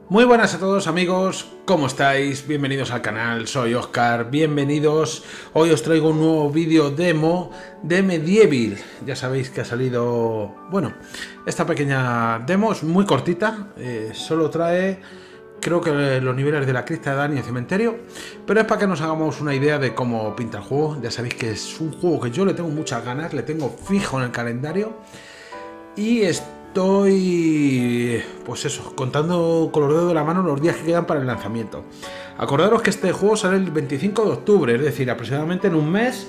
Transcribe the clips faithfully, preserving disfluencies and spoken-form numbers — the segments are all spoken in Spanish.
Muy buenas a todos amigos, ¿cómo estáis? Bienvenidos al canal, soy Oscar, bienvenidos. Hoy os traigo un nuevo vídeo demo de Medieval. Ya sabéis que ha salido, bueno, esta pequeña demo es muy cortita, eh, solo trae, creo que los niveles de la cripta de Dani y el cementerio, pero es para que nos hagamos una idea de cómo pinta el juego. Ya sabéis que es un juego que yo le tengo muchas ganas, le tengo fijo en el calendario y estoy, pues eso, contando con los dedos de la mano los días que quedan para el lanzamiento. Acordaros que este juego sale el veinticinco de octubre, es decir, aproximadamente en un mes.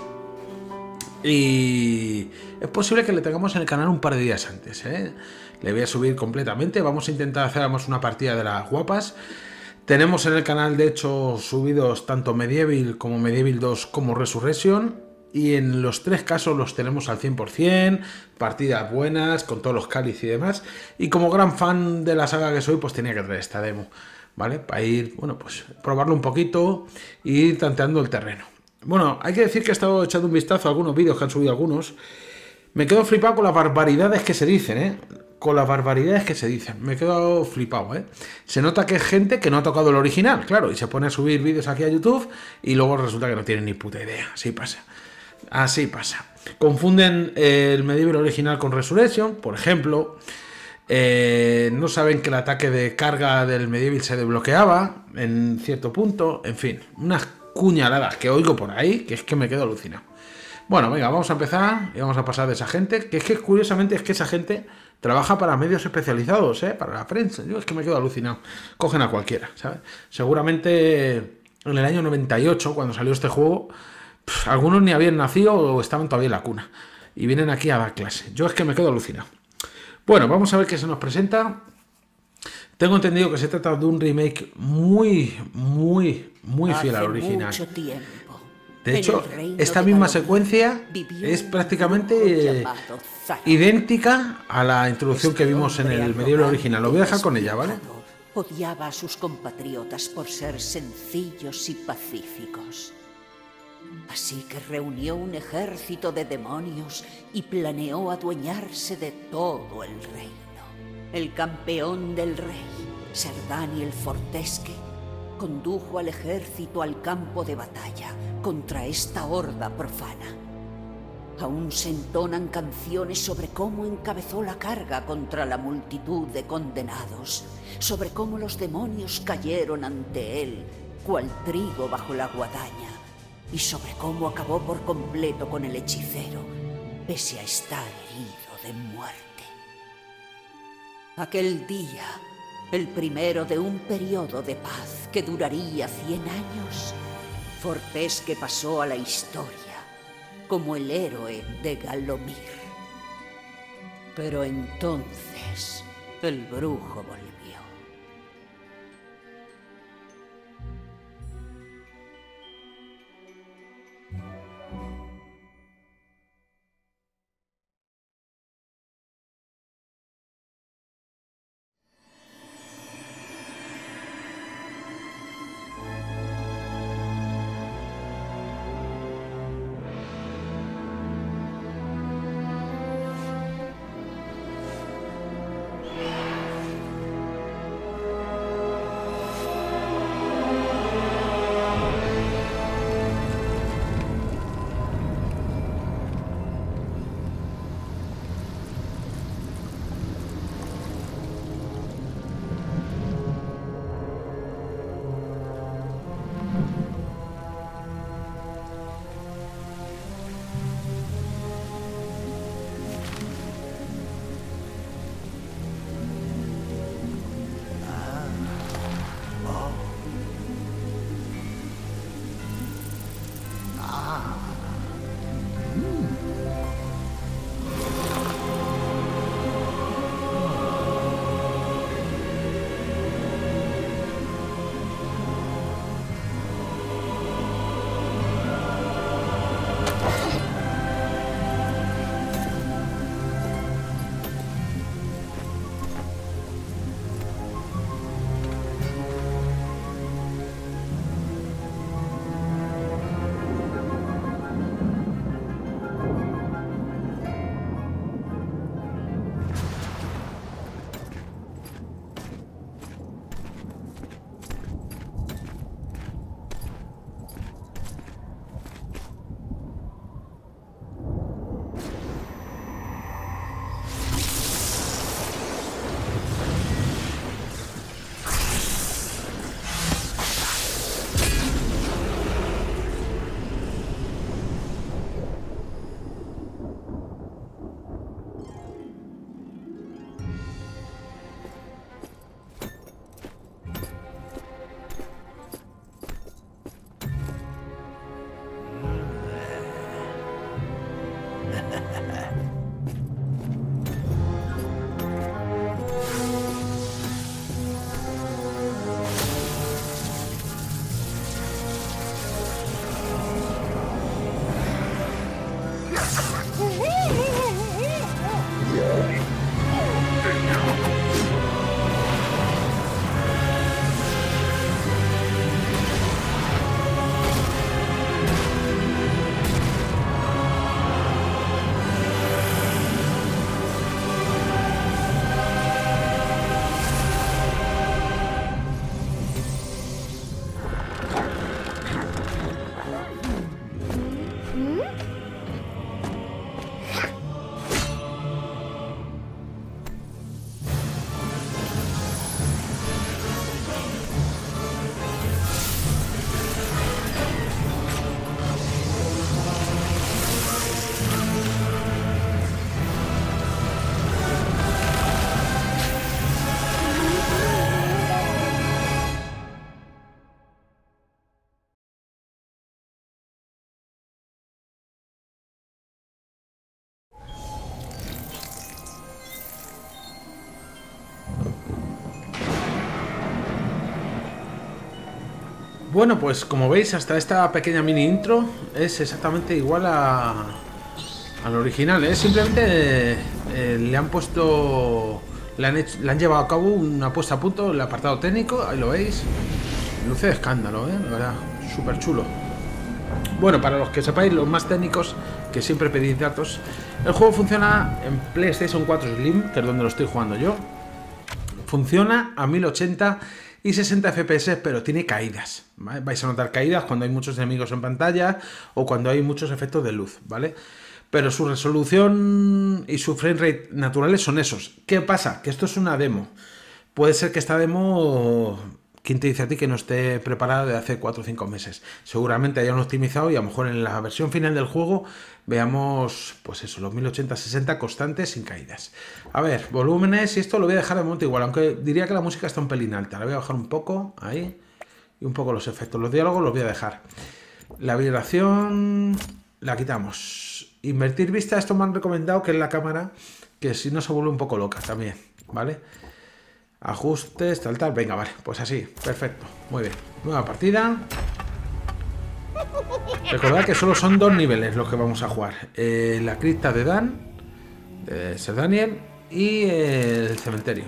Y es posible que le tengamos en el canal un par de días antes, ¿eh? Le voy a subir completamente. Vamos a intentar hacer una partida de las guapas. Tenemos en el canal, de hecho, subidos tanto Medieval como Medieval dos como Resurrection. Y en los tres casos los tenemos al cien por cien, partidas buenas, con todos los cáliz y demás. Y como gran fan de la saga que soy, pues tenía que traer esta demo, ¿vale? Para ir, bueno, pues probarlo un poquito e ir tanteando el terreno. Bueno, hay que decir que he estado echando un vistazo a algunos vídeos que han subido algunos. Me quedo flipado con las barbaridades que se dicen, ¿eh? Con las barbaridades que se dicen. Me he quedado flipado, ¿eh? Se nota que es gente que no ha tocado el original, claro, y se pone a subir vídeos aquí a YouTube y luego resulta que no tienen ni puta idea. Así pasa. Así pasa. Confunden el Medieval original con Resurrection, por ejemplo. Eh, no saben que el ataque de carga del Medieval se desbloqueaba en cierto punto. En fin, unas cuñaladas que oigo por ahí que es que me quedo alucinado. Bueno, venga, vamos a empezar y vamos a pasar de esa gente. Que es que curiosamente es que esa gente trabaja para medios especializados, ¿eh? Para la prensa. Yo es que me quedo alucinado. Cogen a cualquiera, ¿sabes? Seguramente en el año noventa y ocho, cuando salió este juego, Pff, algunos ni habían nacido o estaban todavía en la cuna. Y vienen aquí a dar clase. Yo es que me quedo alucinado. Bueno, vamos a ver qué se nos presenta. Tengo entendido que se trata de un remake muy, muy, muy fiel al original. De hecho, esta misma secuencia es prácticamente eh, idéntica a la introducción que vimos en el Medieval original. Lo voy a dejar con ella, ¿vale? Odiaba a sus compatriotas por ser sencillos y pacíficos. Así que reunió un ejército de demonios y planeó adueñarse de todo el reino. El campeón del rey, Ser Daniel Fortesque, condujo al ejército al campo de batalla contra esta horda profana. Aún se entonan canciones sobre cómo encabezó la carga contra la multitud de condenados, sobre cómo los demonios cayeron ante él, cual trigo bajo la guadaña, y sobre cómo acabó por completo con el hechicero, pese a estar herido de muerte. Aquel día, el primero de un periodo de paz que duraría cien años, Fortesque pasó a la historia como el héroe de Galomir. Pero entonces, el brujo volvió. Bueno, pues como veis, hasta esta pequeña mini intro es exactamente igual a al original, ¿eh? Simplemente eh, le han puesto, le han, hecho, le han llevado a cabo una puesta a punto el apartado técnico, ahí lo veis, luce de escándalo, ¿eh? La verdad, súper chulo. Bueno, para los que sepáis, los más técnicos, que siempre pedís datos, el juego funciona en PlayStation cuatro Slim, que es donde lo estoy jugando yo. Funciona a mil ochenta y sesenta F P S, pero tiene caídas, ¿vale? Vais a notar caídas cuando hay muchos enemigos en pantalla o cuando hay muchos efectos de luz, ¿vale? Pero su resolución y su frame rate naturales son esos. ¿Qué pasa? Que esto es una demo. Puede ser que esta demo, ¿quién te dice a ti que no esté preparada de hace cuatro o cinco meses? Seguramente hayan optimizado y a lo mejor en la versión final del juego veamos, pues eso, los mil ochenta sesenta constantes sin caídas. A ver, volúmenes, y esto lo voy a dejar de momento igual, aunque diría que la música está un pelín alta. La voy a bajar un poco, ahí, y un poco los efectos. Los diálogos los voy a dejar. La vibración la quitamos. Invertir vista, esto me han recomendado que es la cámara, que si no se vuelve un poco loca también, ¿vale? Ajustes, tal, tal, venga, vale, pues así, perfecto, muy bien. Nueva partida. Recordad que solo son dos niveles los que vamos a jugar. Eh, la cripta de Dan, de Ser Daniel, y eh, el cementerio.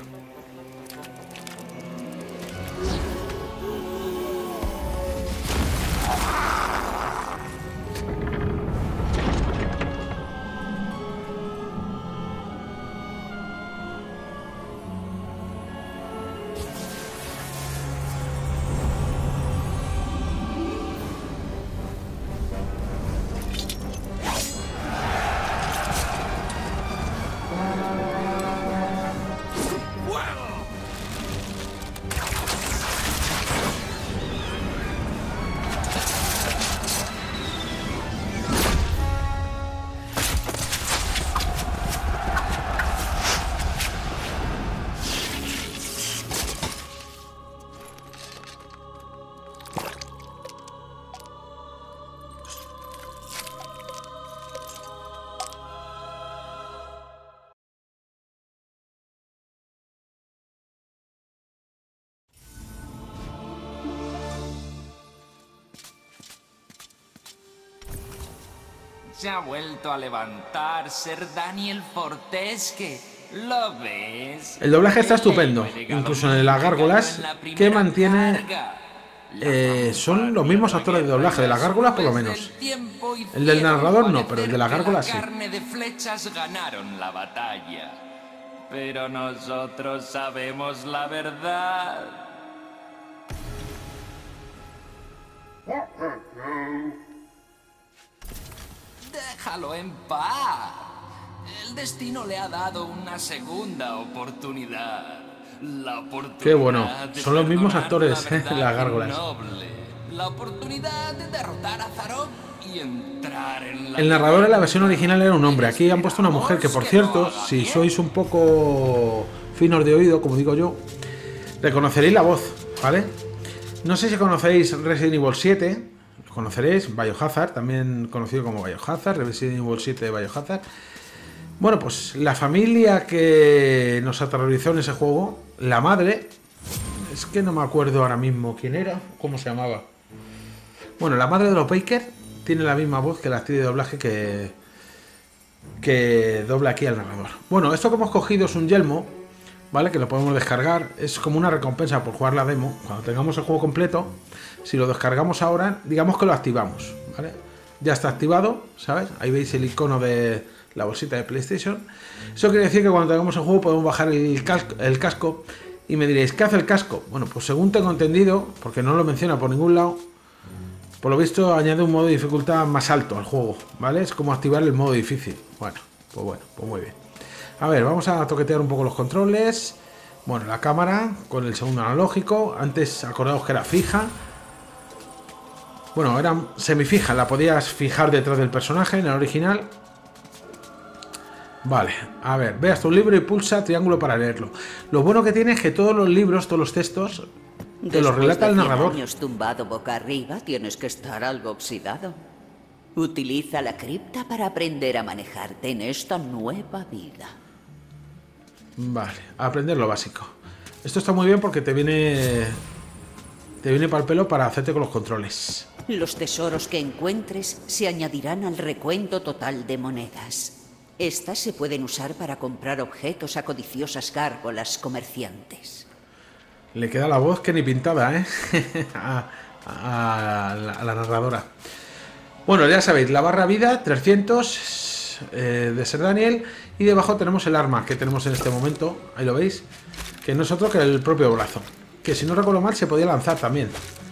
Se ha vuelto a levantar Ser Daniel Fortesque. ¿Lo ves? El doblaje está estupendo, incluso en las gárgolas, que mantiene... Eh, son los mismos actores de doblaje, de las gárgolas por lo menos. El del narrador no, pero el de las gárgolas sí. La carne de flechas ganaron la batalla. Pero nosotros sabemos la verdad. Déjalo en paz. El destino le ha dado una segunda oportunidad. La oportunidad. Qué bueno. Son los mismos actores, eh, las gárgolas. Noble. La oportunidad de derrotar a Zarok y entrar en la... El narrador en la versión original era un hombre. Aquí han puesto una mujer que, por cierto, si sois un poco finos de oído, como digo yo, reconoceréis la voz, ¿vale? No sé si conocéis Resident Evil siete, lo conoceréis, Biohazard, también conocido como Biohazard, Resident Evil siete de Biohazard. Bueno, pues la familia que nos aterrorizó en ese juego, la madre, es que no me acuerdo ahora mismo quién era, cómo se llamaba. Bueno, la madre de los Baker tiene la misma voz que la actriz de doblaje que, que dobla aquí al narrador. Bueno, esto que hemos cogido es un yelmo, ¿vale? Que lo podemos descargar, es como una recompensa por jugar la demo. Cuando tengamos el juego completo, si lo descargamos ahora, digamos que lo activamos, ¿vale? Ya está activado, ¿sabes? Ahí veis el icono de la bolsita de PlayStation. Eso quiere decir que cuando tengamos el juego podemos bajar el casco, el casco. Y me diréis, ¿qué hace el casco? Bueno, pues según tengo entendido, porque no lo menciona por ningún lado, por lo visto añade un modo de dificultad más alto al juego, ¿vale? Es como activar el modo difícil. Bueno, pues bueno, pues muy bien. A ver, vamos a toquetear un poco los controles. Bueno, la cámara con el segundo analógico. Antes acordaos que era fija. Bueno, era semifija, la podías fijar detrás del personaje en el original. Vale, a ver, veas tu libro y pulsa triángulo para leerlo. Lo bueno que tiene es que todos los libros, todos los textos, te los relata el narrador. Años tumbado boca arriba, tienes que estar algo oxidado. Utiliza la cripta para aprender a manejarte en esta nueva vida. Vale, aprender lo básico. Esto está muy bien porque te viene te viene para el pelo para hacerte con los controles. Los tesoros que encuentres se añadirán al recuento total de monedas. Estas se pueden usar para comprar objetos a codiciosas gárgolas comerciantes. Le queda la voz que ni pintada, ¿eh? a, a, la, a la narradora. Bueno, ya sabéis, la barra vida, trescientos eh, de Ser Daniel. Y debajo tenemos el arma que tenemos en este momento. Ahí lo veis. Que no es otro que el propio brazo. Que si no recuerdo mal se podía lanzar también.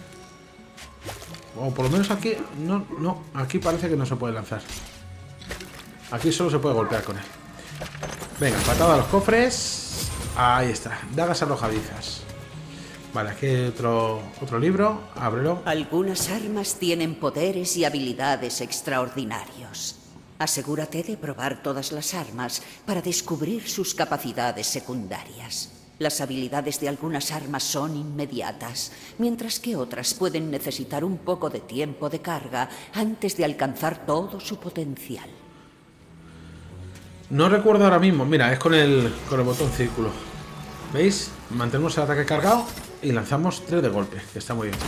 O por lo menos aquí... No, no, aquí parece que no se puede lanzar. Aquí solo se puede golpear con él. Venga, patada a los cofres. Ahí está, dagas arrojadizas. Vale, aquí hay otro, otro libro. Ábrelo. Algunas armas tienen poderes y habilidades extraordinarios. Asegúrate de probar todas las armas para descubrir sus capacidades secundarias. Las habilidades de algunas armas son inmediatas, mientras que otras pueden necesitar un poco de tiempo de carga antes de alcanzar todo su potencial. No recuerdo ahora mismo. Mira, es con el, con el botón círculo. ¿Veis? Mantenemos el ataque cargado y lanzamos tres de golpe, que está muy bien.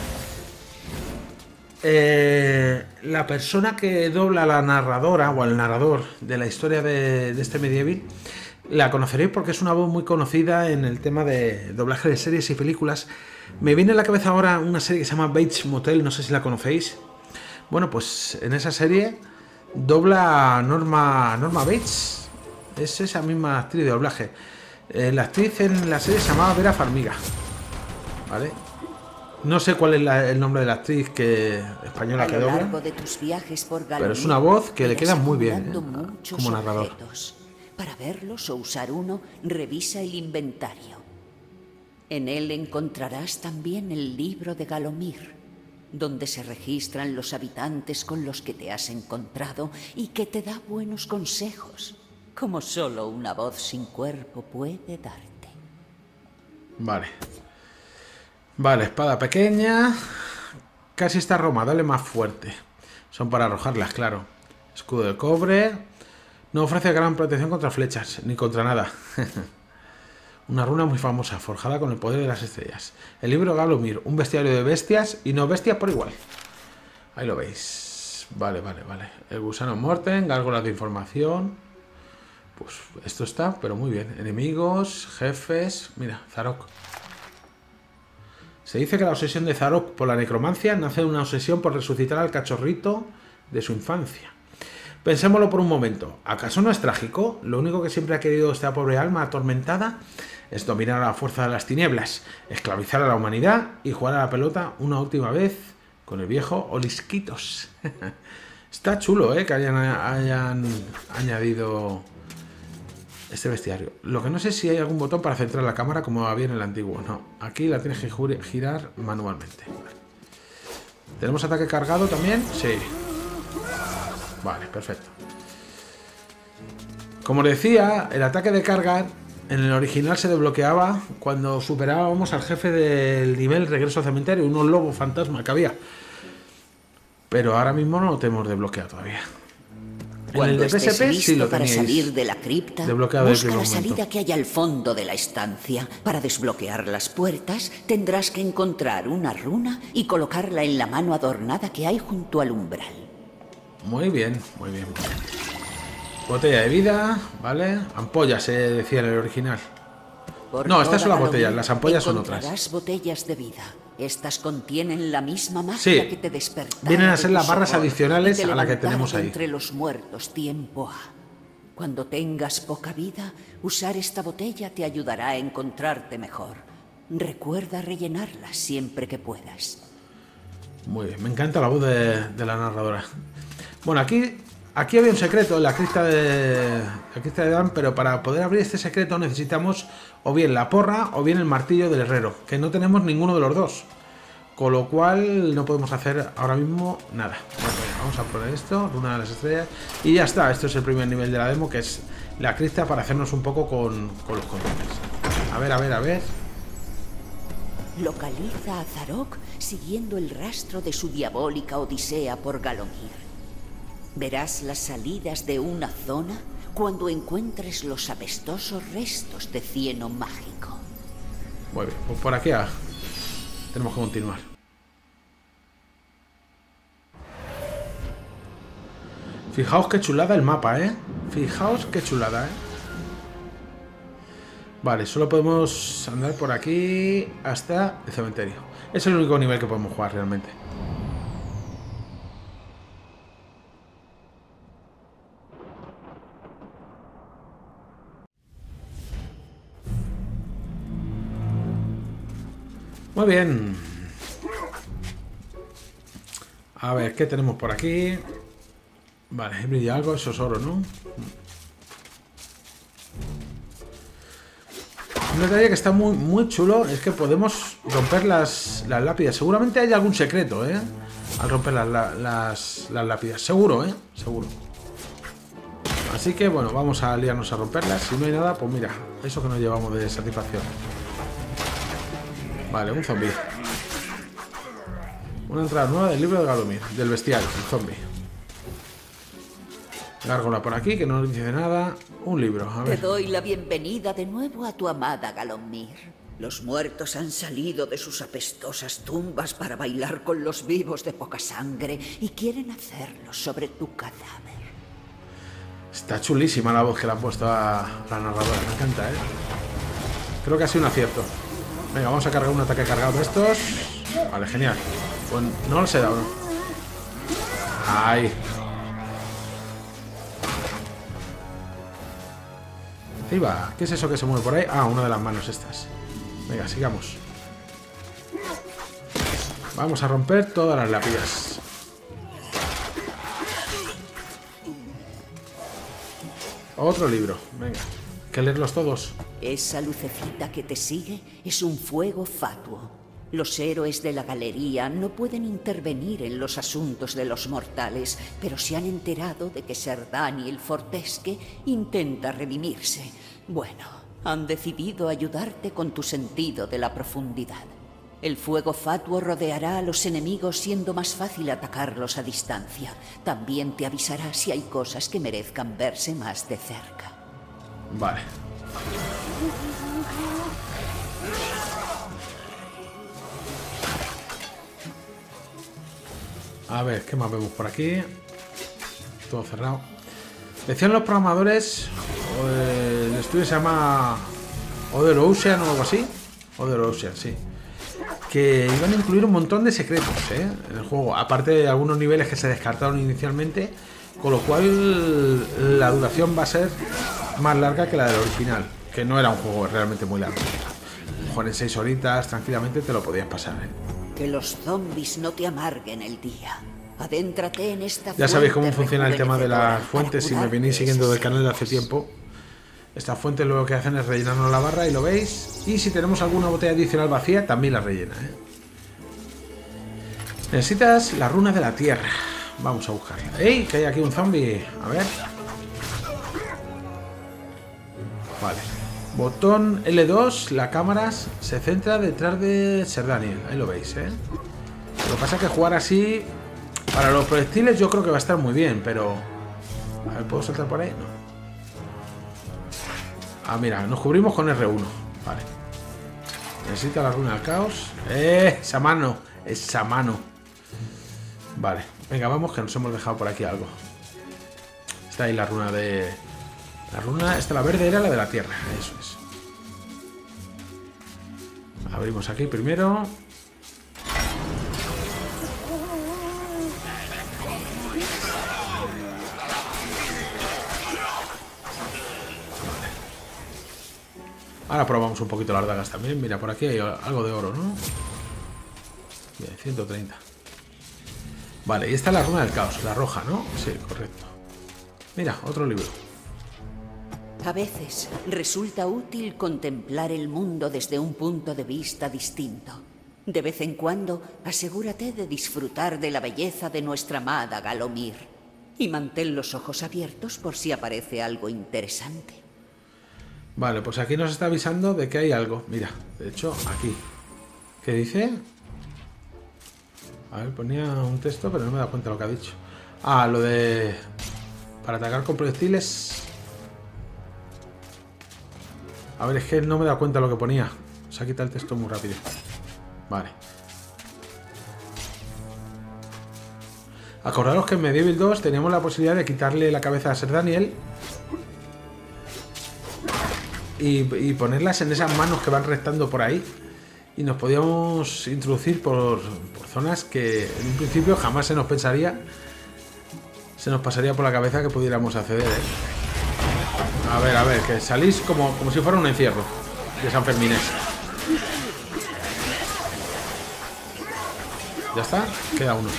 Eh, la persona que dobla a la narradora o al narrador de la historia de, de este Medieval la conoceréis porque es una voz muy conocida en el tema de doblaje de series y películas. Me viene a la cabeza ahora una serie que se llama Bates Motel, no sé si la conocéis. Bueno, pues en esa serie dobla Norma, Norma Bates. Es esa misma actriz de doblaje. Eh, la actriz en la serie se llamaba Vera Farmiga. ¿Vale? No sé cuál es la, el nombre de la actriz que, española que dobla. De tus viajes por Galolir, pero es una voz que le queda muy bien, ¿eh? Como narrador. Objetos. Para verlos o usar uno, revisa el inventario. En él encontrarás también el libro de Galomir, donde se registran los habitantes con los que te has encontrado y que te da buenos consejos, como solo una voz sin cuerpo puede darte. Vale. Vale, espada pequeña. Casi está Roma, dale más fuerte. Son para arrojarlas, claro. Escudo de cobre. No ofrece gran protección contra flechas, ni contra nada. Una runa muy famosa, forjada con el poder de las estrellas. El libro Galomir, un bestiario de bestias y no bestias por igual. Ahí lo veis. Vale, vale, vale. El gusano Morten, gárgolas de información. Pues esto está, pero muy bien. Enemigos, jefes. Mira, Zarok. Se dice que la obsesión de Zarok por la necromancia nace de una obsesión por resucitar al cachorrito de su infancia. Pensémoslo por un momento. ¿Acaso no es trágico? Lo único que siempre ha querido esta pobre alma atormentada es dominar a la fuerza de las tinieblas, esclavizar a la humanidad y jugar a la pelota una última vez con el viejo Olisquitos. Está chulo, ¿eh? Que hayan, hayan añadido este bestiario. Lo que no sé si hay algún botón para centrar la cámara como había en el antiguo. No, aquí la tienes que girar manualmente. Vale. ¿Tenemos ataque cargado también? Sí. Vale, perfecto. Como decía, el ataque de carga en el original se desbloqueaba cuando superábamos al jefe del nivel Regreso al Cementerio, unos lobos fantasma que había. Pero ahora mismo no lo tenemos desbloqueado todavía. Cuando en el de estés P S P listo sí lo para teníais salir de la cripta, desbloqueado desde el busca la primer momento. salida que hay al fondo de la estancia. Para desbloquear las puertas, tendrás que encontrar una runa y colocarla en la mano adornada que hay junto al umbral. Muy bien, muy bien. Botella de vida, ¿vale? Ampollas, se decía en el original. Por No, estas toda son las Galomin botellas, las ampollas son otras. encontrarás botellas de vida. Estas contienen la misma magia Sí, que te despertará vienen a de ser tu las barras sopor adicionales y te a la que levantará tenemos de ahí. entre los muertos tiempo ha. Cuando tengas poca vida, usar esta botella te ayudará a encontrarte mejor. Recuerda rellenarla siempre que puedas. Muy bien, me encanta la voz de, de la narradora. Bueno, aquí, aquí había un secreto en la cripta de la cripta de Dan, pero para poder abrir este secreto necesitamos o bien la porra o bien el martillo del herrero, que no tenemos ninguno de los dos. Con lo cual no podemos hacer ahora mismo nada. Vamos a poner esto, runa de las estrellas, y ya está. Esto es el primer nivel de la demo, que es la cripta, para hacernos un poco con, con los controles. A ver, a ver, a ver. Localiza a Zarok siguiendo el rastro de su diabólica odisea por Galomir. Verás las salidas de una zona cuando encuentres los apestosos restos de cieno mágico. Muy bien, pues por aquí ah, tenemos que continuar. Fijaos qué chulada el mapa, ¿eh? Fijaos qué chulada, ¿eh? Vale, solo podemos andar por aquí hasta el cementerio. Es el único nivel que podemos jugar realmente. Muy bien. A ver, ¿qué tenemos por aquí? Vale, brilla algo, eso es oro, ¿no? Un detalle que está muy, muy chulo es que podemos romper las, las lápidas. Seguramente hay algún secreto, ¿eh? Al romper las, las, las lápidas. Seguro, ¿eh? Seguro. Así que, bueno, vamos a liarnos a romperlas. Si no hay nada, pues mira, eso que nos llevamos de satisfacción. Vale, un zombie. Una entrada nueva del libro de Galomir, del bestial, el zombie. Gárgola por aquí, que no nos dice nada. Un libro, a ver. Te doy la bienvenida de nuevo a tu amada Galomir. Los muertos han salido de sus apestosas tumbas para bailar con los vivos de poca sangre y quieren hacerlo sobre tu cadáver. Está chulísima la voz que le han puesto a la narradora, me encanta, ¿eh? Creo que ha sido un acierto. Venga, vamos a cargar un ataque cargado de estos. Vale, genial. Pues no los he dado, ¿no? Ahí. Ahí va. ¿Qué es eso que se mueve por ahí? Ah, una de las manos estas. Venga, sigamos. Vamos a romper todas las lápidas. Otro libro. Venga, hay que leerlos todos. Esa lucecita que te sigue es un fuego fatuo. Los héroes de la galería no pueden intervenir en los asuntos de los mortales, pero se han enterado de que Ser Daniel Fortesque intenta redimirse. Bueno, han decidido ayudarte con tu sentido de la profundidad. El fuego fatuo rodeará a los enemigos, siendo más fácil atacarlos a distancia. También te avisará si hay cosas que merezcan verse más de cerca. Vale. A ver, ¿qué más vemos por aquí? Todo cerrado. Decían los programadores, el estudio se llama Other Ocean o algo así. Other Ocean, sí. Que iban a incluir un montón de secretos, ¿eh? En el juego. Aparte de algunos niveles que se descartaron inicialmente. Con lo cual la duración va a ser más larga que la del original. Que no era un juego realmente muy largo. A lo mejor en seis horitas tranquilamente te lo podías pasar, ¿eh? Que los zombies no te amarguen el día. Adéntrate en esta Ya sabéis cómo fuente funciona el tema de las rejuvenecedora fuentes. Si para me venís curarte siguiendo del ese canal de hace tiempo, estas fuentes lo que hacen es rellenarnos la barra y lo veis. Y si tenemos alguna botella adicional vacía, también la rellena, ¿eh? Necesitas la runa de la tierra. Vamos a buscarla. ¡Ey! Que hay aquí un zombie. A ver. Vale. Botón L dos, la cámara se centra detrás de Ser Daniel. Ahí lo veis, ¿eh? Lo que pasa es que jugar así Para los proyectiles yo creo que va a estar muy bien, pero... A ver, ¿puedo saltar por ahí? No. Ah, mira, nos cubrimos con erre uno. Vale. Necesita la runa del caos. ¡Eh! Esa mano. Esa mano. Vale. Venga, vamos, que nos hemos dejado por aquí algo. Está ahí la runa de... La runa... Esta, la verde, era la de la tierra. Eso es. Abrimos aquí primero. Ahora probamos un poquito las dagas también. Mira, por aquí hay algo de oro, ¿no? Bien, ciento treinta. Vale, y esta es la runa del caos, la roja, ¿no? Sí, correcto. Mira, otro libro. A veces resulta útil contemplar el mundo desde un punto de vista distinto. De vez en cuando, asegúrate de disfrutar de la belleza de nuestra amada Galomir. Y mantén los ojos abiertos por si aparece algo interesante. Vale, pues aquí nos está avisando de que hay algo. Mira, de hecho, aquí. ¿Qué dice? A ver, ponía un texto, pero no me he dado cuenta de lo que ha dicho. Ah, lo de... Para atacar con proyectiles... A ver, es que no me he dado cuenta de lo que ponía. Se ha quitado el texto muy rápido. Vale. Acordaros que en Medieval dos teníamos la posibilidad de quitarle la cabeza a Ser Daniel y, y ponerlas en esas manos que van restando por ahí. Y nos podíamos introducir por, por zonas que en un principio jamás se nos pensaría, se nos pasaría por la cabeza que pudiéramos acceder, ¿eh? A ver, a ver, que salís como, como si fuera un encierro de San Fermines. ¿Ya está? Queda uno.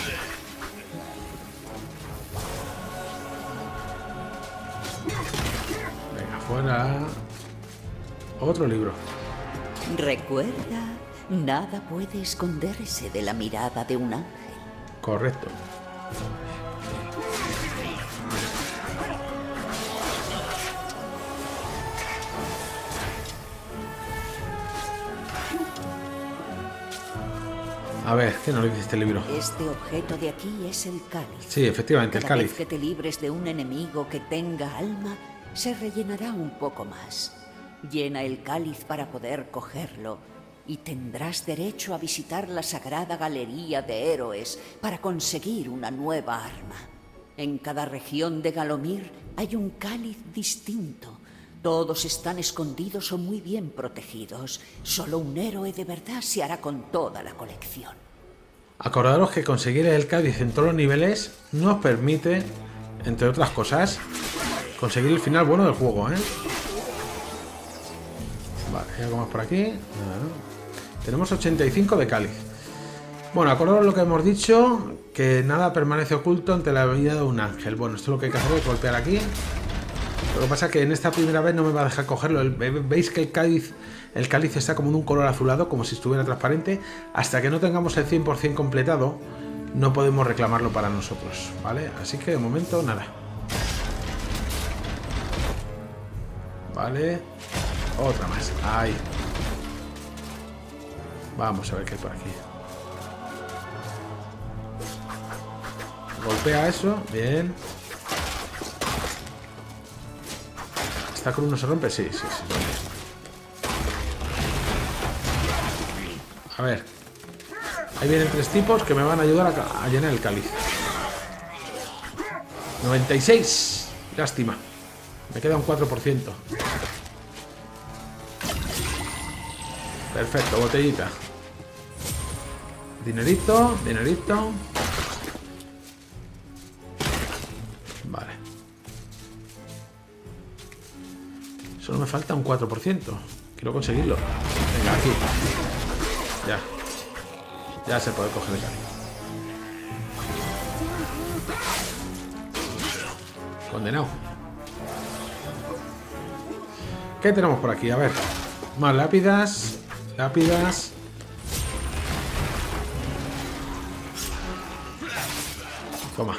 Venga, fuera. Otro libro. Recuerda, nada puede esconderse de la mirada de un ángel. Correcto. A ver, ¿qué nos dice este libro? Este objeto de aquí es el cáliz. Sí, efectivamente, el Cada cáliz. vez que te libres de un enemigo que tenga alma, se rellenará un poco más. Llena el cáliz para poder cogerlo y tendrás derecho a visitar la sagrada galería de héroes para conseguir una nueva arma. En cada región de Galomir hay un cáliz distinto. Todos están escondidos o muy bien protegidos. Solo un héroe de verdad se hará con toda la colección. Acordaros que conseguir el cáliz en todos los niveles nos permite, entre otras cosas, conseguir el final bueno del juego, ¿eh? Vale, hay algo más por aquí. No. Tenemos ochenta y cinco de cáliz. Bueno, acordaros lo que hemos dicho, que nada permanece oculto ante la vida de un ángel. Bueno, esto es lo que hay que hacer, es golpear aquí. Lo que pasa es que en esta primera vez no me va a dejar cogerlo. Veis que el cáliz, el cáliz está como de un color azulado, como si estuviera transparente. Hasta que no tengamos el cien por cien completado, no podemos reclamarlo para nosotros, ¿vale? Así que de momento nada. Vale. Otra más. Ahí. Vamos a ver qué hay por aquí. Golpea eso. Bien. ¿Esta cruz no se rompe? Sí, sí, sí. A ver. Ahí vienen tres tipos que me van a ayudar a, a llenar el cáliz. noventa y seis. Lástima. Me queda un cuatro por ciento. Perfecto, botellita. Dinerito, dinerito. Vale. Solo me falta un cuatro por ciento. Quiero conseguirlo. Venga, aquí. Ya. Ya se puede coger el cáliz. Condenado. ¿Qué tenemos por aquí? A ver. Más lápidas. Lápidas. Toma.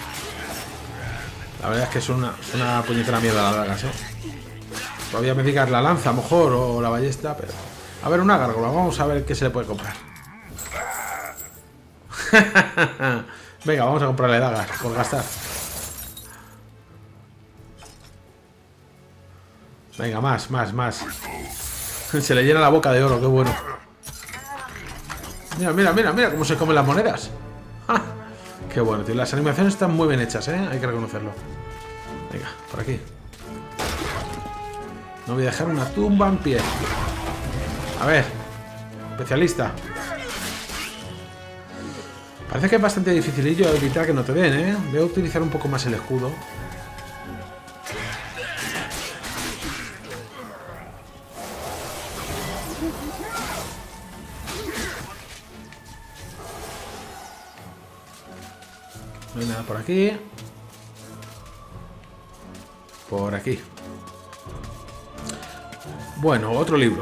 La verdad es que es una, una puñetera mierda las dagas, ¿eh? Todavía me digas la lanza, a lo mejor, o la ballesta, pero... A ver, una gárgola. Vamos a ver qué se le puede comprar. Venga, vamos a comprarle dagas por gastar. Venga, más, más, más. Se le llena la boca de oro, qué bueno. Mira, mira, mira, mira cómo se comen las monedas. ¡Ja! Qué bueno, tío. Las animaciones están muy bien hechas, ¿eh? Hay que reconocerlo. Venga, por aquí. No voy a dejar una tumba en pie. A ver. Especialista. Parece que es bastante dificilillo evitar que no te den, ¿eh? Voy a utilizar un poco más el escudo. No hay nada por aquí. Por aquí. Bueno, otro libro.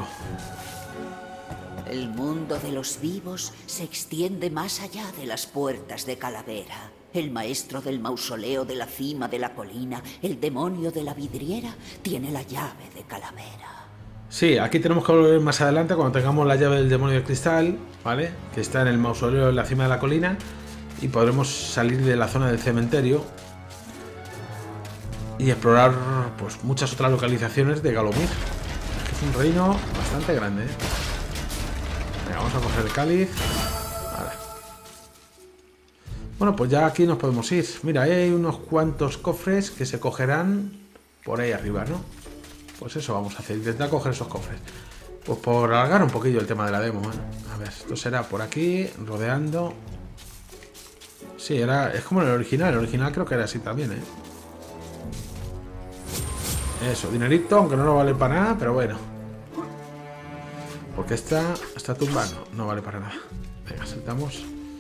El mundo de los vivos se extiende más allá de las puertas de Calavera. El maestro del mausoleo de la cima de la colina, el demonio de la vidriera, tiene la llave de Calavera. Sí, aquí tenemos que volver más adelante cuando tengamos la llave del demonio del cristal, ¿vale? Que está en el mausoleo en la cima de la colina. Y podremos salir de la zona del cementerio y explorar pues muchas otras localizaciones de Galomir. Es un reino bastante grande, ¿eh? Venga, vamos a coger el cáliz. Vale. Bueno, pues ya aquí nos podemos ir. Mira, ahí hay unos cuantos cofres que se cogerán por ahí arriba, ¿no? Pues eso vamos a hacer, intentar coger esos cofres. Pues por alargar un poquillo el tema de la demo, ¿eh? A ver, esto será por aquí, rodeando. Sí, era, es como el original. El original creo que era así también, ¿eh? Eso, dinerito, aunque no nos vale para nada, pero bueno. Porque esta, esta tumba no, no vale para nada. Venga, saltamos.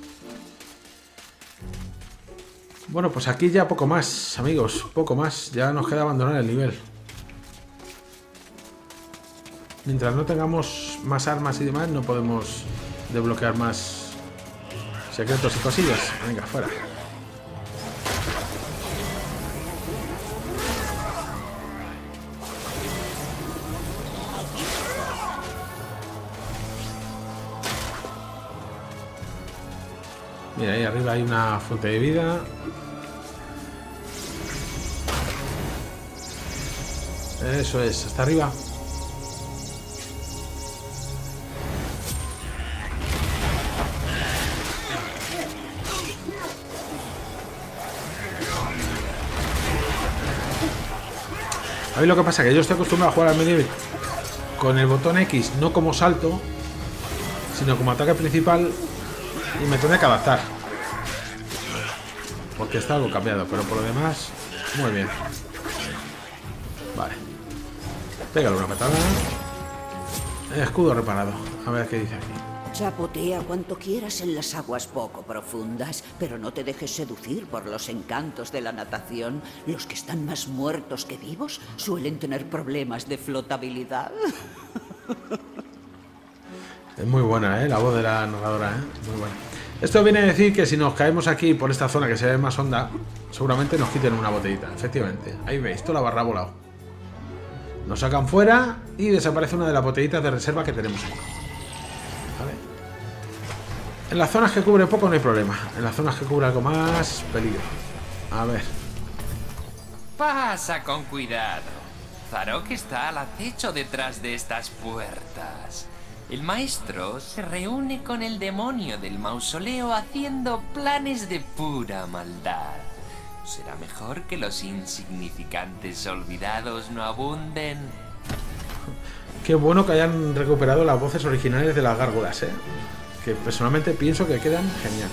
Bueno, pues aquí ya poco más, amigos. Poco más. Ya nos queda abandonar el nivel. Mientras no tengamos más armas y demás, no podemos desbloquear más secretos y cosillas. Venga, fuera. Mira, ahí arriba hay una fuente de vida. Eso es, hasta arriba. A ver lo que pasa, que yo estoy acostumbrado a jugar al medieval con el botón X, no como salto, sino como ataque principal, y me tendré que adaptar. Porque está algo cambiado, pero por lo demás, muy bien. Vale. Pégale una patada. Escudo reparado. A ver qué dice aquí. Chapotea cuanto quieras en las aguas poco profundas, pero no te dejes seducir por los encantos de la natación. Los que están más muertos que vivos suelen tener problemas de flotabilidad. Es muy buena, ¿eh? La voz de la narradora, ¿eh? Muy buena. Esto viene a decir que si nos caemos aquí por esta zona que se ve más honda, seguramente nos quiten una botellita. Efectivamente. Ahí veis, toda la barra ha volado. Nos sacan fuera y desaparece una de las botellitas de reserva que tenemos aquí. ¿Vale? En las zonas que cubre poco no hay problema. En las zonas que cubre algo más, peligro. A ver. Pasa con cuidado. Zarok está al acecho detrás de estas puertas. El maestro se reúne con el demonio del mausoleo haciendo planes de pura maldad. Será mejor que los insignificantes olvidados no abunden. Qué bueno que hayan recuperado las voces originales de las gárgolas, ¿eh? Que personalmente pienso que quedan genial.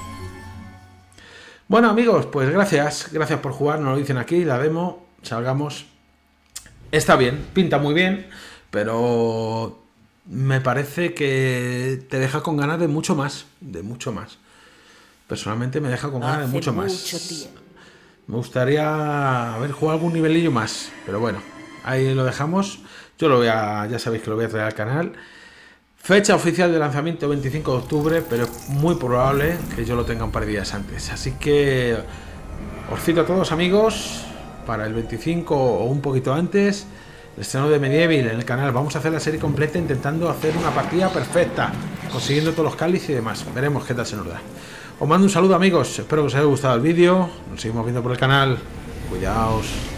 Bueno, amigos, pues gracias. Gracias por jugar, nos lo dicen aquí, la demo, salgamos. Está bien, pinta muy bien, pero me parece que te deja con ganas de mucho más, de mucho más. Personalmente me deja con ganas de mucho más. Mucho tiempo. Me gustaría haber jugado algún nivelillo más, pero bueno, ahí lo dejamos. Yo lo voy a, ya sabéis que lo voy a traer al canal. Fecha oficial de lanzamiento veinticinco de octubre, pero es muy probable que yo lo tenga un par de días antes. Así que os cito a todos, amigos, para el veinticinco o un poquito antes, el estreno de Medieval en el canal. Vamos a hacer la serie completa intentando hacer una partida perfecta, consiguiendo todos los cálices y demás. Veremos qué tal se nos da. Os mando un saludo, amigos. Espero que os haya gustado el vídeo. Nos seguimos viendo por el canal. Cuidaos.